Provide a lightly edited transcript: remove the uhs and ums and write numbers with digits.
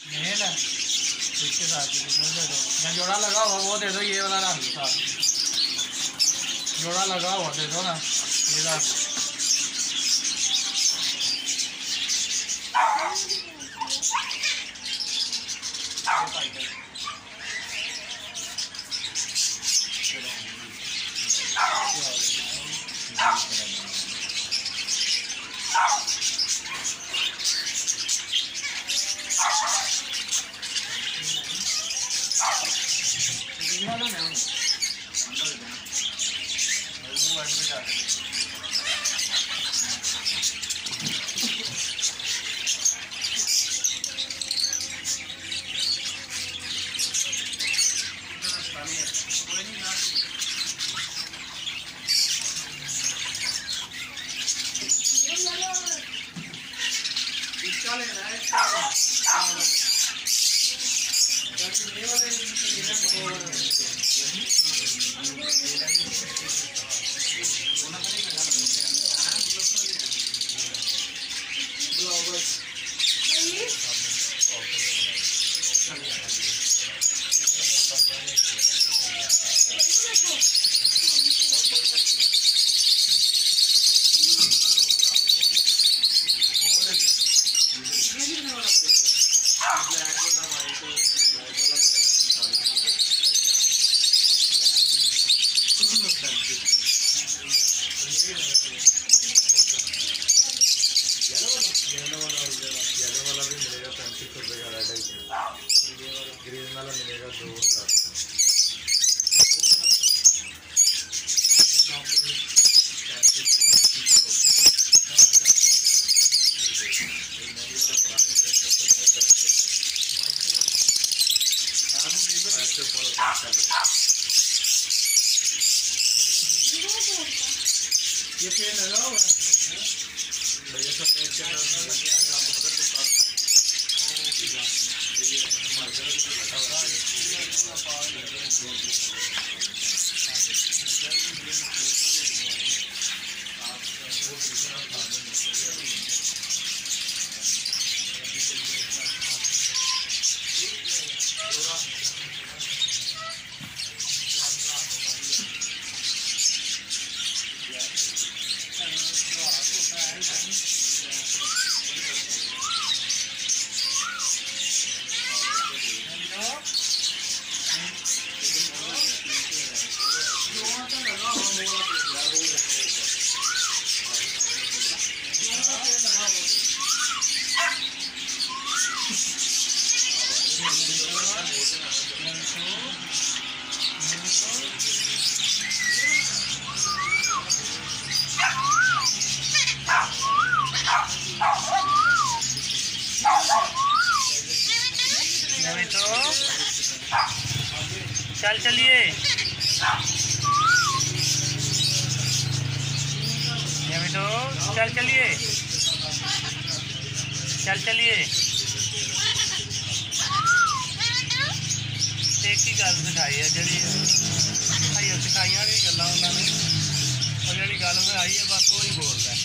Mail है इसके साथ दे दो, या जोड़ा लगा हुआ वो दे दो, ये वाला रंग साथ जोड़ा लगा हुआ दे दो ना, ये रंग ग्रीन वाला मिलेगा 2000। ये पेन लगा हुआ है भैया सब पेन के चल चलिए चल चलिए चल चलिए एक ही गल सिखाई है जी सिखाइया गल उन्होंने और जी गल सिखाई है बस वो ही बोलता है।